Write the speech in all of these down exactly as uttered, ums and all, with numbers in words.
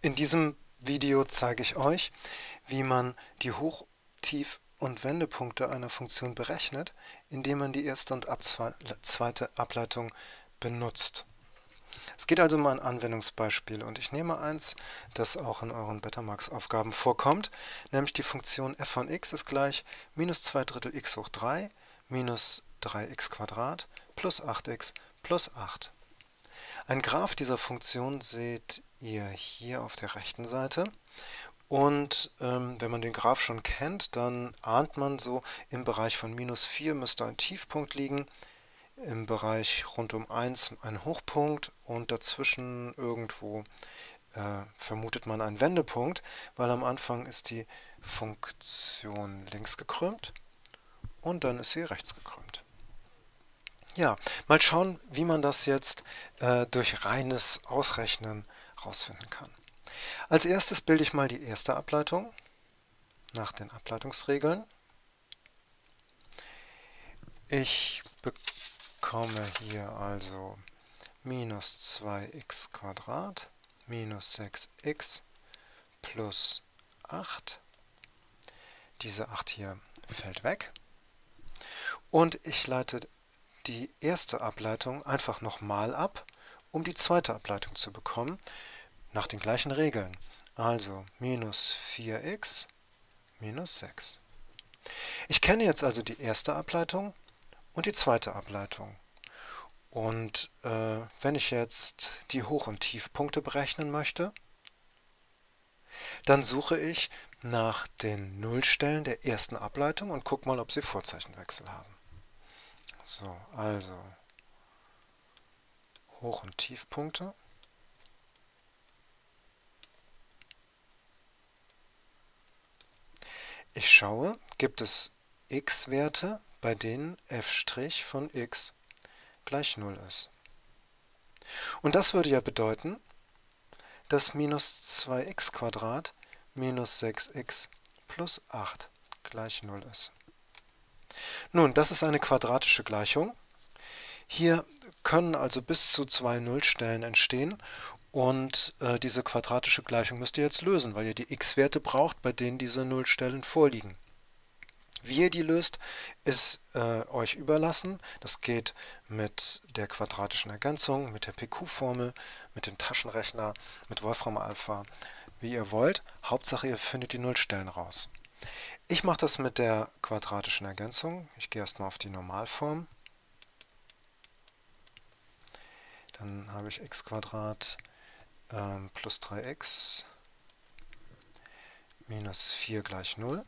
In diesem Video zeige ich euch, wie man die Hoch-, Tief- und Wendepunkte einer Funktion berechnet, indem man die erste und zweite Ableitung benutzt. Es geht also um ein Anwendungsbeispiel und ich nehme eins, das auch in euren Betamax-Aufgaben vorkommt, nämlich die Funktion f von x ist gleich minus zwei Drittel x hoch drei minus drei x Quadrat plus acht x plus acht. Ein Graph dieser Funktion seht ihr hier auf der rechten Seite. Und ähm, wenn man den Graph schon kennt, dann ahnt man so, im Bereich von minus vier müsste ein Tiefpunkt liegen, im Bereich rund um eins ein Hochpunkt und dazwischen irgendwo äh, vermutet man einen Wendepunkt, weil am Anfang ist die Funktion links gekrümmt und dann ist sie rechts gekrümmt. Ja, mal schauen, wie man das jetzt äh, durch reines Ausrechnen rausfinden kann. Als erstes bilde ich mal die erste Ableitung nach den Ableitungsregeln. Ich bekomme hier also minus zwei x Quadrat minus sechs x plus acht. Diese acht hier fällt weg. Und ich leite die erste Ableitung einfach nochmal ab, um die zweite Ableitung zu bekommen, nach den gleichen Regeln. Also minus vier x minus sechs. Ich kenne jetzt also die erste Ableitung und die zweite Ableitung. Und äh, wenn ich jetzt die Hoch- und Tiefpunkte berechnen möchte, dann suche ich nach den Nullstellen der ersten Ableitung und gucke mal, ob sie Vorzeichenwechsel haben. So, also Hoch- und Tiefpunkte. Ich schaue, gibt es x-Werte, bei denen f' von x gleich null ist. Und das würde ja bedeuten, dass minus zwei x Quadrat minus sechs x plus acht gleich null ist. Nun, das ist eine quadratische Gleichung. Hier können also bis zu zwei Nullstellen entstehen und äh, diese quadratische Gleichung müsst ihr jetzt lösen, weil ihr die x-Werte braucht, bei denen diese Nullstellen vorliegen. Wie ihr die löst, ist äh, euch überlassen. Das geht mit der quadratischen Ergänzung, mit der P Q-Formel, mit dem Taschenrechner, mit Wolfram Alpha, wie ihr wollt. Hauptsache, ihr findet die Nullstellen raus. Ich mache das mit der quadratischen Ergänzung. Ich gehe erstmal auf die Normalform. Dann habe ich x Quadrat ähm, plus drei x minus vier gleich null.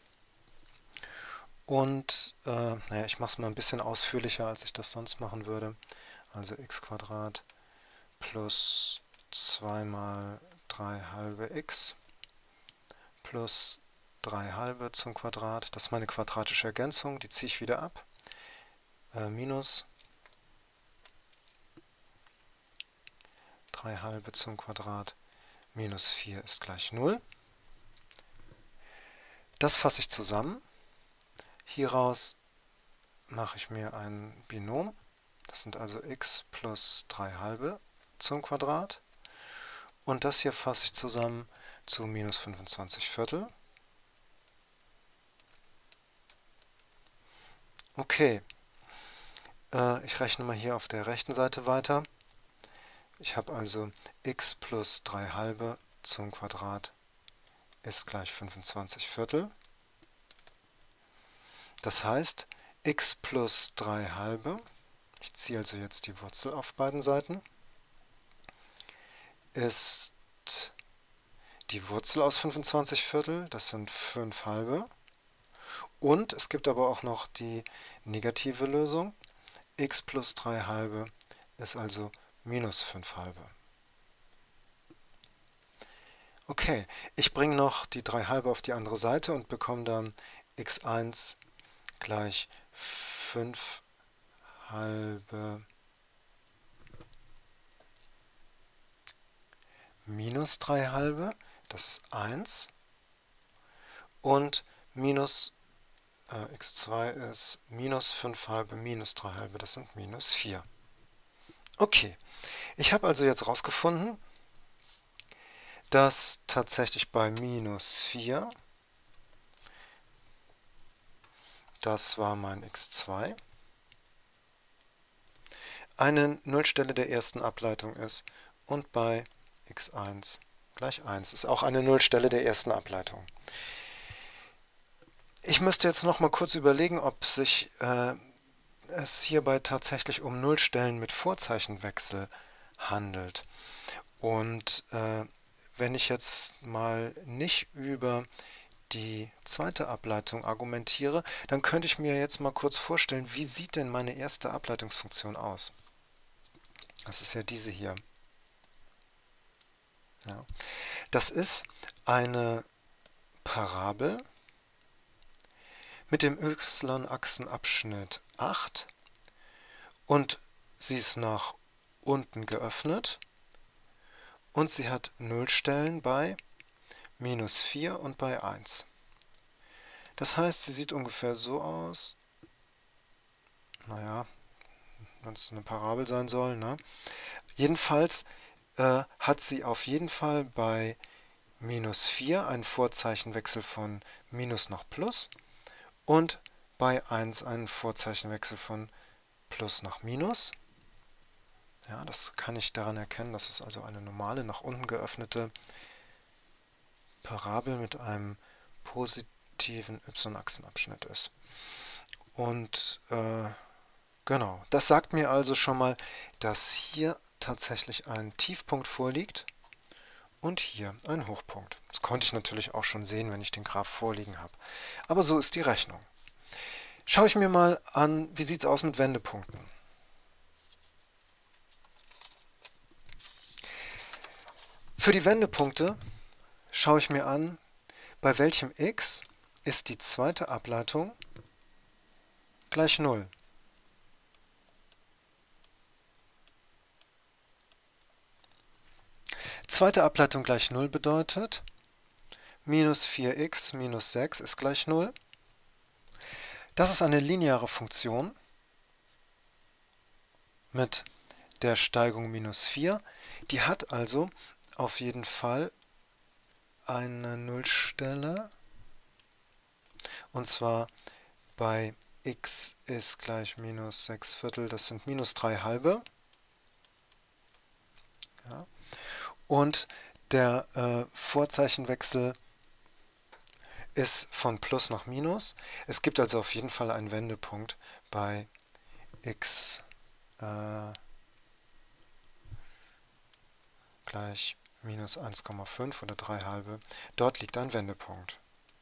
Und äh, naja, ich mache es mal ein bisschen ausführlicher, als ich das sonst machen würde. Also x Quadrat plus zwei mal drei halbe x plus drei halbe zum Quadrat. Das ist meine quadratische Ergänzung, die ziehe ich wieder ab. Äh, minus drei halbe zum Quadrat minus vier ist gleich null. Das fasse ich zusammen. Hieraus mache ich mir ein Binom. Das sind also x plus drei halbe zum Quadrat. Und das hier fasse ich zusammen zu minus fünfundzwanzig Viertel. Okay, äh, ich rechne mal hier auf der rechten Seite weiter. Ich habe also x plus drei halbe zum Quadrat ist gleich fünfundzwanzig Viertel. Das heißt, x plus drei halbe, ich ziehe also jetzt die Wurzel auf beiden Seiten, ist die Wurzel aus fünfundzwanzig Viertel, das sind fünf halbe. Und es gibt aber auch noch die negative Lösung. X plus drei halbe ist also minus fünf halbe. Okay, ich bringe noch die drei halbe auf die andere Seite und bekomme dann x eins gleich fünf halbe minus drei halbe, das ist eins. Und minus äh, x zwei ist minus fünf halbe minus drei halbe, das sind minus vier. Okay, ich habe also jetzt herausgefunden, dass tatsächlich bei minus vier, das war mein x zwei, eine Nullstelle der ersten Ableitung ist und bei x eins gleich eins ist auch eine Nullstelle der ersten Ableitung. Ich müsste jetzt noch mal kurz überlegen, ob sich äh, es hierbei tatsächlich um Nullstellen mit Vorzeichenwechsel handelt. Und äh, wenn ich jetzt mal nicht über die zweite Ableitung argumentiere, dann könnte ich mir jetzt mal kurz vorstellen, wie sieht denn meine erste Ableitungsfunktion aus? Das ist ja diese hier. Ja. Das ist eine Parabel mit dem y-Achsenabschnitt acht und sie ist nach unten geöffnet und sie hat Nullstellen bei minus vier und bei eins. Das heißt, sie sieht ungefähr so aus, naja, wenn es eine Parabel sein soll, ne? Jedenfalls äh, hat sie auf jeden Fall bei minus vier einen Vorzeichenwechsel von Minus nach Plus und bei eins einen Vorzeichenwechsel von Plus nach Minus. Ja, das kann ich daran erkennen, dass es also eine normale, nach unten geöffnete Parabel mit einem positiven y-Achsenabschnitt ist. Und äh, genau, das sagt mir also schon mal, dass hier tatsächlich ein Tiefpunkt vorliegt und hier ein Hochpunkt. Das konnte ich natürlich auch schon sehen, wenn ich den Graph vorliegen habe. Aber so ist die Rechnung. Schaue ich mir mal an, wie sieht es aus mit Wendepunkten. Für die Wendepunkte schaue ich mir an, bei welchem x ist die zweite Ableitung gleich null. Zweite Ableitung gleich null bedeutet, minus vier x minus sechs ist gleich null. Das ist eine lineare Funktion mit der Steigung minus vier. Die hat also auf jeden Fall eine Nullstelle, und zwar bei x ist gleich minus sechs Viertel, das sind minus drei halbe. Ja. Und der äh, Vorzeichenwechsel ist von Plus nach Minus. Es gibt also auf jeden Fall einen Wendepunkt bei x äh, gleich minus eins Komma fünf oder drei halbe. Dort liegt ein Wendepunkt.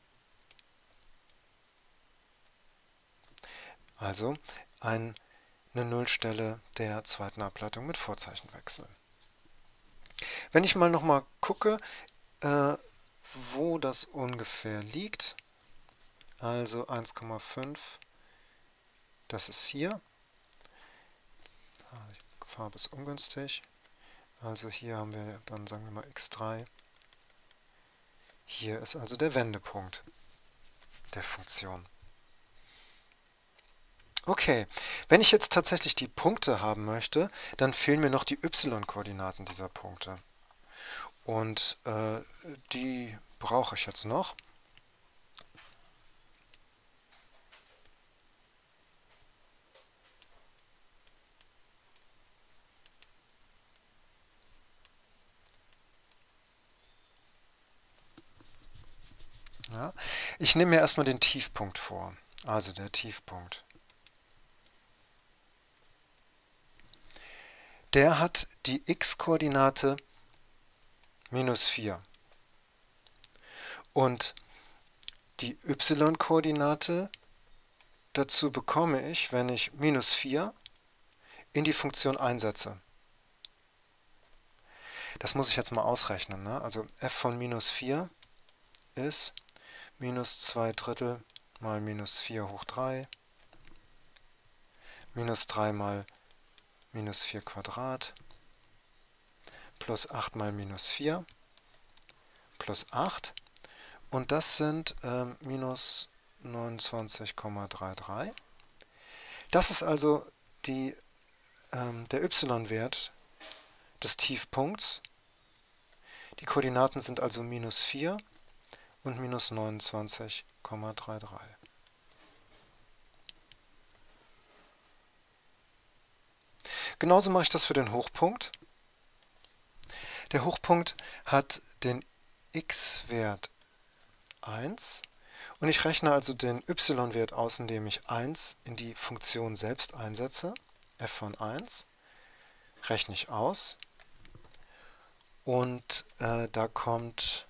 Also ein, eine Nullstelle der zweiten Ableitung mit Vorzeichenwechsel. Wenn ich mal nochmal gucke, äh, wo das ungefähr liegt, also eins Komma fünf, das ist hier. Die Farbe ist ungünstig. Also hier haben wir dann, sagen wir mal, x drei. Hier ist also der Wendepunkt der Funktion. Okay, wenn ich jetzt tatsächlich die Punkte haben möchte, dann fehlen mir noch die y-Koordinaten dieser Punkte. Und äh, die brauche ich jetzt noch. Ja, ich nehme mir erstmal den Tiefpunkt vor, also der Tiefpunkt. Der hat die x-Koordinate minus vier und die y-Koordinate dazu bekomme ich, wenn ich minus vier in die Funktion einsetze. Das muss ich jetzt mal ausrechnen, ne? Also f von minus vier ist minus zwei Drittel mal minus vier hoch drei, minus drei mal minus vier Quadrat, plus acht mal minus vier, plus acht. Und das sind äh, minus neunundzwanzig Komma dreiunddreißig. Das ist also die, ähm, der y-Wert des Tiefpunkts, Die Koordinaten sind also minus vier und minus neunundzwanzig Komma dreiunddreißig. Genauso mache ich das für den Hochpunkt. Der Hochpunkt hat den x-Wert eins und ich rechne also den y-Wert aus, indem ich eins in die Funktion selbst einsetze. F von eins rechne ich aus und äh, da kommt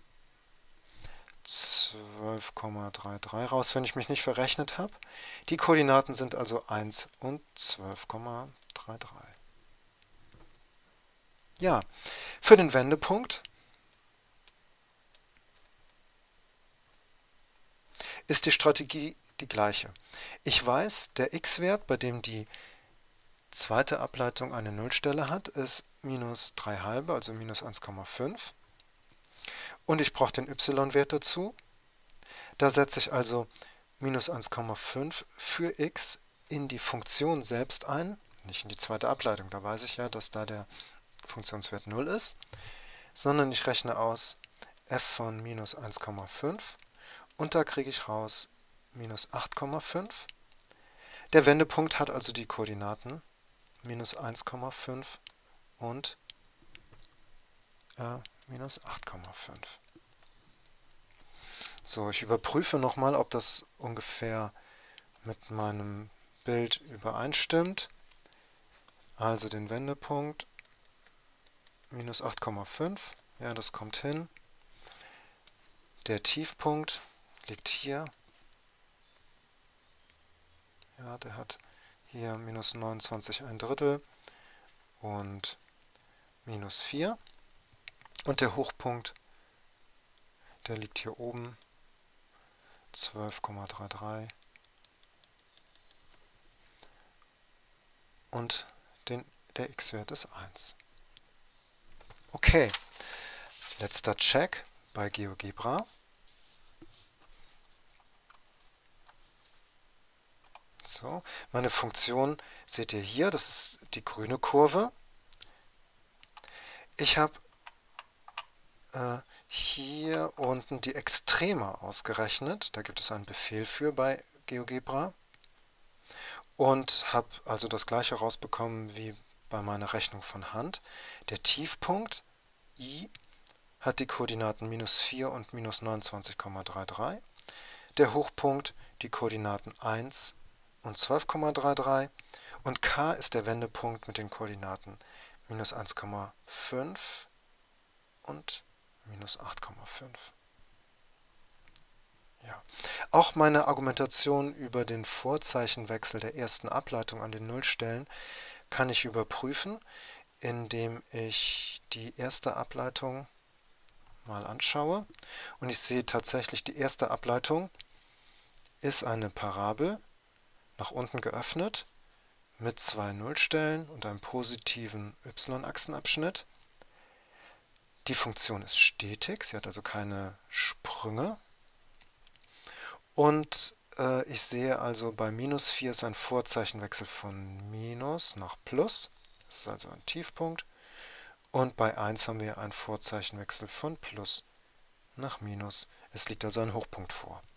zwölf Komma dreiunddreißig raus, wenn ich mich nicht verrechnet habe. Die Koordinaten sind also eins und zwölf Komma dreiunddreißig. Ja, für den Wendepunkt ist die Strategie die gleiche. Ich weiß, der x-Wert, bei dem die zweite Ableitung eine Nullstelle hat, ist minus drei halbe, also minus eins Komma fünf. Und ich brauche den y-Wert dazu. Da setze ich also minus eins Komma fünf für x in die Funktion selbst ein, nicht in die zweite Ableitung, da weiß ich ja, dass da der Funktionswert null ist, sondern ich rechne aus f von minus eins Komma fünf und da kriege ich raus minus acht Komma fünf. Der Wendepunkt hat also die Koordinaten minus eins Komma fünf und äh, minus acht Komma fünf. So, ich überprüfe nochmal, ob das ungefähr mit meinem Bild übereinstimmt. Also den Wendepunkt minus acht Komma fünf, ja, das kommt hin. Der Tiefpunkt liegt hier. Ja, der hat hier minus neunundzwanzig ein Drittel und minus vier. Und der Hochpunkt, der liegt hier oben, zwölf Komma dreiunddreißig. Und den, der x-Wert ist eins. Okay, letzter Check bei GeoGebra. So, meine Funktion seht ihr hier, das ist die grüne Kurve. Ich habe äh, hier unten die Extreme ausgerechnet. Da gibt es einen Befehl für bei GeoGebra. Und habe also das gleiche rausbekommen wie bei meiner Rechnung von Hand. Der Tiefpunkt I hat die Koordinaten minus vier und minus neunundzwanzig Komma dreiunddreißig. Der Hochpunkt die Koordinaten eins und zwölf Komma dreiunddreißig. Und K ist der Wendepunkt mit den Koordinaten minus eins Komma fünf und minus acht Komma fünf. Ja. Auch meine Argumentation über den Vorzeichenwechsel der ersten Ableitung an den Nullstellen kann ich überprüfen, indem ich die erste Ableitung mal anschaue. Und ich sehe tatsächlich, die erste Ableitung ist eine Parabel, nach unten geöffnet, mit zwei Nullstellen und einem positiven y-Achsenabschnitt. Die Funktion ist stetig, sie hat also keine Sprünge. Und äh, ich sehe also, bei minus vier ist ein Vorzeichenwechsel von Minus nach Plus. Das ist also ein Tiefpunkt. Und bei eins haben wir einen Vorzeichenwechsel von Plus nach Minus. Es liegt also ein Hochpunkt vor.